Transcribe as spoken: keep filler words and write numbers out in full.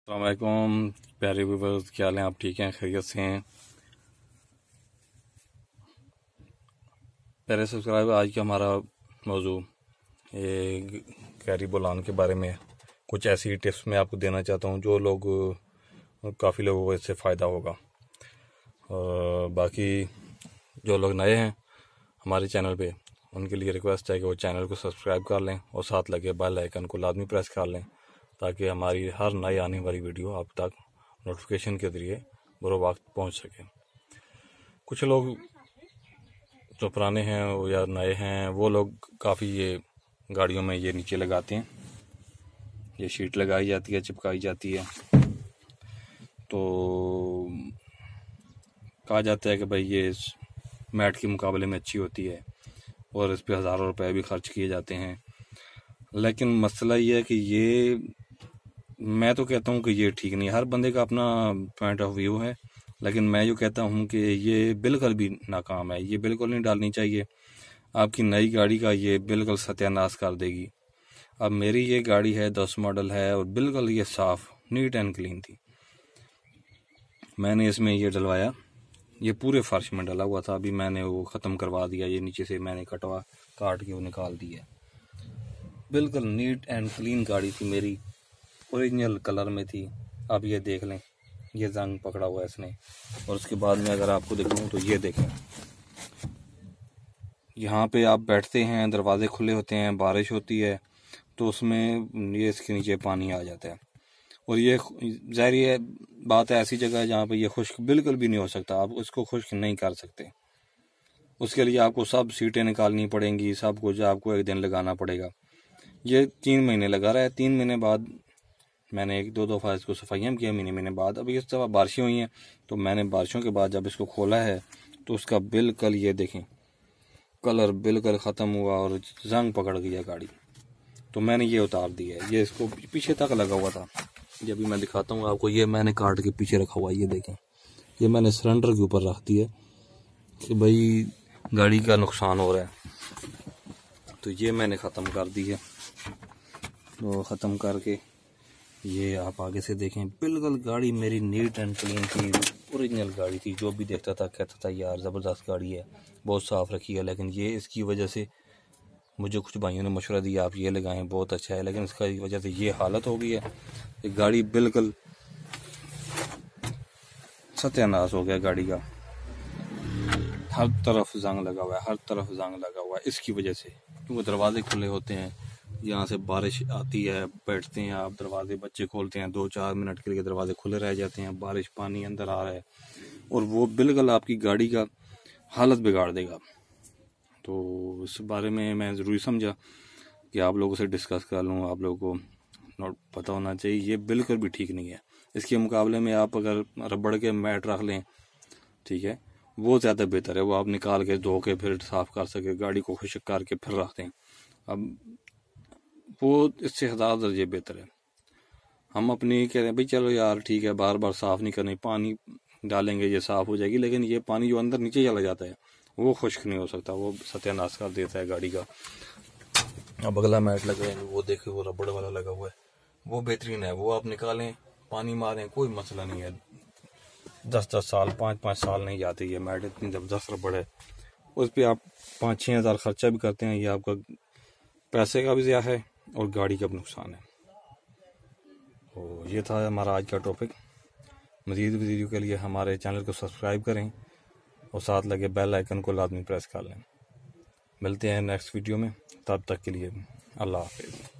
अस्सलाम वालेकुम प्यारे व्यूवर्स, क्या हाल हैं? आप ठीक हैं? खैरियत से हैं? प्यारे सब्सक्राइबर, आज का हमारा मौजू ये कैरी बोलान के बारे में कुछ ऐसी टिप्स मैं आपको देना चाहता हूं जो लोग काफ़ी लोगों को इससे फ़ायदा होगा। और बाकी जो लोग नए हैं हमारे चैनल पे, उनके लिए रिक्वेस्ट है कि वो चैनल को सब्सक्राइब कर लें और साथ लगे बेल आइकन को लाजमी प्रेस कर लें ताकि हमारी हर नई आने वाली वीडियो आप तक नोटिफिकेशन के ज़रिए बरो वक्त पहुँच सके। कुछ लोग जो पुराने हैं या नए हैं वो लोग काफ़ी ये गाड़ियों में ये नीचे लगाते हैं, ये शीट लगाई जाती है, चिपकाई जाती है। तो कहा जाता है कि भाई ये मैट के मुकाबले में अच्छी होती है और इस पर हज़ारों रुपए भी खर्च किए जाते हैं। लेकिन मसला ये है कि ये मैं तो कहता हूँ कि ये ठीक नहीं है। हर बंदे का अपना पॉइंट ऑफ व्यू है, लेकिन मैं जो कहता हूँ कि ये बिल्कुल भी नाकाम है, ये बिल्कुल नहीं डालनी चाहिए। आपकी नई गाड़ी का ये बिल्कुल सत्यानाश कर देगी। अब मेरी ये गाड़ी है, दस मॉडल है और बिल्कुल ये साफ नीट एंड क्लीन थी। मैंने इसमें ये डलवाया, ये पूरे फर्श में डला हुआ था, अभी मैंने वो ख़त्म करवा दिया। ये नीचे से मैंने कटवा काट के वो निकाल दिया। बिल्कुल नीट एंड क्लीन गाड़ी थी मेरी, ओरिजिनल कलर में थी। अब ये देख लें, ये जंग पकड़ा हुआ है इसने। और उसके बाद में अगर आपको दिखाऊं तो ये देखें, यहाँ पे आप बैठते हैं, दरवाजे खुले होते हैं, बारिश होती है तो उसमें ये इसके नीचे पानी आ जाता है। और ये ज़ाहिर बात है, ऐसी जगह है जहाँ पे ये खुश्क बिल्कुल भी नहीं हो सकता, आप उसको खुश्क नहीं कर सकते। उसके लिए आपको सब सीटें निकालनी पड़ेंगी, सब कुछ आपको एक दिन लगाना पड़ेगा। ये तीन महीने लगा रहा है। तीन महीने बाद मैंने एक दो दफ़ा इसको सफाइयाँ किया, महीने महीने बाद। अभी इस दफ़ा बारिशें हुई हैं तो मैंने बारिशों के बाद जब इसको खोला है तो उसका बिल्कुल ये देखें कलर बिल्कुल ख़त्म हुआ और जंग पकड़ गया गाड़ी। तो मैंने ये उतार दिया है। ये इसको पीछे तक लगा हुआ था, ये भी मैं दिखाता हूँ आपको। ये मैंने काट के पीछे रखा हुआ है, ये देखें, ये मैंने सिलेंडर के ऊपर रख दिया कि भाई गाड़ी का नुकसान हो रहा है। तो ये मैंने ख़त्म कर दी है। तो ख़त्म करके ये आप आगे से देखें, बिल्कुल गाड़ी मेरी नीट एंड क्लीन थी, ओरिजिनल गाड़ी थी। जो भी देखता था कहता था यार ज़बरदस्त गाड़ी है, बहुत साफ़ रखी है। लेकिन ये इसकी वजह से मुझे कुछ भाइयों ने मशवरा दिया आप ये लगाएं, बहुत अच्छा है। लेकिन इसकी वजह से ये हालत हो गई है कि गाड़ी बिल्कुल सत्यानाश हो गया गाड़ी का। हर तरफ जंग लगा हुआ है, हर तरफ जंग लगा हुआ है इसकी वजह से, क्योंकि दरवाजे खुले होते हैं। यहाँ से बारिश आती है, बैठते हैं आप, दरवाजे बच्चे खोलते हैं, दो चार मिनट के लिए दरवाजे खुले रह जाते हैं, बारिश पानी अंदर आ रहा है और वो बिल्कुल आपकी गाड़ी का हालत बिगाड़ देगा। तो इस बारे में मैं ज़रूरी समझा कि आप लोगों से डिस्कस कर लूँ, आप लोगों को नोट पता होना चाहिए। ये बिल्कुल भी ठीक नहीं है। इसके मुकाबले में आप अगर रबड़ के मैट रख लें, ठीक है, वो ज़्यादा बेहतर है। वो आप निकाल के धो के फिर साफ़ कर सके, गाड़ी को खुश्क करके फिर रख दें। अब वो इससे हज़ार दर्जे बेहतर है। हम अपनी कह रहे हैं भाई चलो यार ठीक है, बार बार साफ़ नहीं करनी, पानी डालेंगे ये साफ़ हो जाएगी, लेकिन ये पानी जो अंदर नीचे चला जाता है वो खुश्क नहीं हो सकता, वो सत्यानाश कर देता है गाड़ी का। अब अगला मैट लगा है, वो देखे वो रबड़ वाला लगा हुआ है, वो बेहतरीन है। वो आप निकालें, पानी मारें, कोई मसला नहीं है। दस दस साल पाँच पाँच साल नहीं जाते ये मैट, इतनी ज़बरदस्त रबड़ है। उस पर आप पाँच छः हज़ार खर्चा भी करते हैं, ये आपका पैसे का भी ज़्यादा है और गाड़ी का भी नुकसान है। तो ये था हमारा आज का टॉपिक। मज़ीद वीडियो के लिए हमारे चैनल को सब्सक्राइब करें और साथ लगे बेल आइकन को लाजमी प्रेस कर लें। मिलते हैं नेक्स्ट वीडियो में, तब तक के लिए अल्लाह हाफ़िज़।